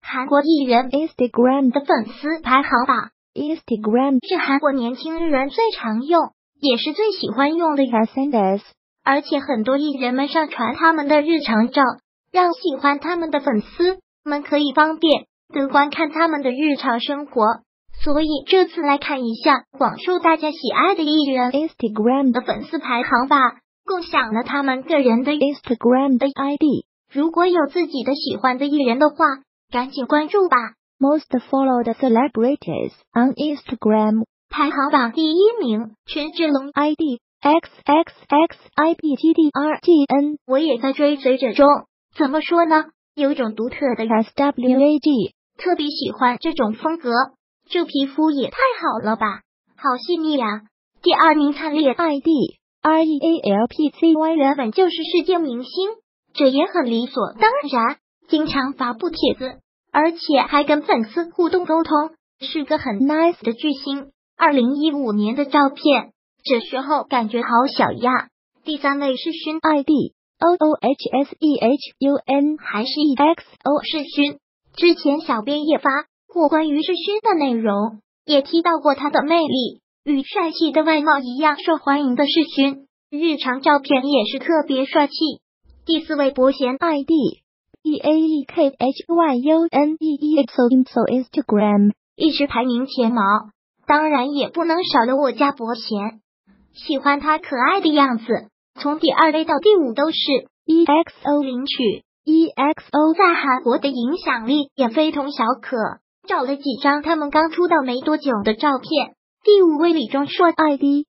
韩国艺人 Instagram 的粉丝排行榜 ，Instagram 是韩国年轻人最常用，也是最喜欢用的 SNS， 而且很多艺人们上传他们的日常照，让喜欢他们的粉丝们可以方便地观看他们的日常生活。所以这次来看一下广受大家喜爱的艺人 Instagram 的粉丝排行榜，共享了他们个人的 Instagram 的 ID。如果有自己的喜欢的艺人的话，赶紧关注吧。Most followed celebrities on Instagram 排行榜第一名，权志龙 ID XXXIBGDRGN， 我也在追随者中。怎么说呢？有种独特的 SWAG， 特别喜欢这种风格。这皮肤也太好了吧，好细腻呀！第二名灿烈 ID REALPCY 原本就是世界明星，这也很理所当然，经常发布帖子，而且还跟粉丝互动沟通，是个很 nice 的巨星。2015年的照片，这时候感觉好小呀。第三位是勋 ID OOHSEHUN 还是 EXO 世勋，之前小编也发过关于世勋的内容，也提到过他的魅力，与帅气的外貌一样受欢迎的世勋，日常照片也是特别帅气。第四位伯贤 ID EAEKHYUNEEXO Instagram 一直排名前茅，当然也不能少了我家伯贤，喜欢他可爱的样子，从第二位到第五都是 EXO 领取。EXO 在韩国的影响力也非同小可，找了几张他们刚出道没多久的照片。第五位李钟硕 ID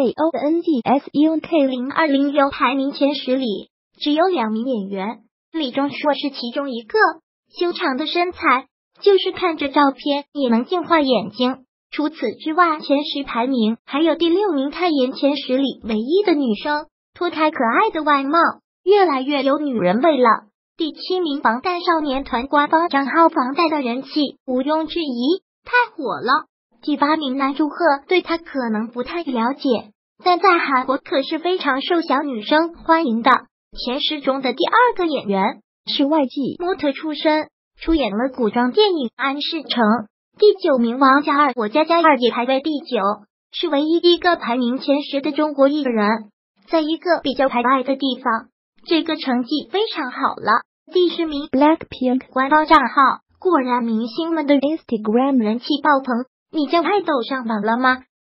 JONGSUNK0206 排名前10里，只有2名演员，李钟硕是其中一个。修长的身材，就是看着照片也能净化眼睛。除此之外，前10排名还有第6名泰妍前10里唯一的女生，脱胎可爱的外貌，越来越有女人味了。第7名防弹少年团官方账号防弹的人气毋庸置疑，太火了。第8名南柱赫，对他可能不太了解，但在韩国可是非常受小女生欢迎的。前10中的第2个演员是YG模特出身，出演了古装电影《安世成》。第9名王嘉尔，我家嘉尔也排位第9，是唯一一个排名前10的中国艺人，在一个比较排外的地方，这个成绩非常好了。第10名 Blackpink 官方账号，果然明星们的 Instagram 人气爆棚。你叫爱豆上榜了吗？